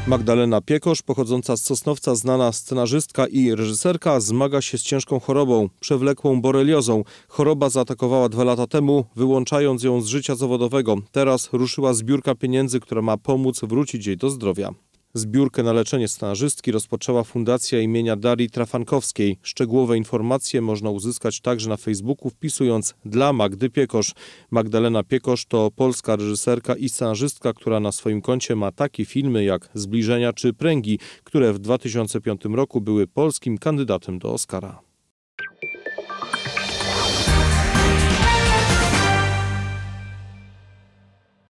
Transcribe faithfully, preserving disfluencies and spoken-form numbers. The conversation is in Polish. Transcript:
Magdalena Piekosz, pochodząca z Sosnowca, znana scenarzystka i reżyserka, zmaga się z ciężką chorobą, przewlekłą boreliozą. Choroba zaatakowała dwa lata temu, wyłączając ją z życia zawodowego. Teraz ruszyła zbiórka pieniędzy, która ma pomóc wrócić jej do zdrowia. Zbiórkę na leczenie scenarzystki rozpoczęła Fundacja imienia Darii Trafankowskiej. Szczegółowe informacje można uzyskać także na Facebooku, wpisując dla Magdy Piekosz. Magdalena Piekosz to polska reżyserka i scenarzystka, która na swoim koncie ma takie filmy jak Zbliżenia czy Pręgi, które w dwa tysiące piątym roku były polskim kandydatem do Oscara.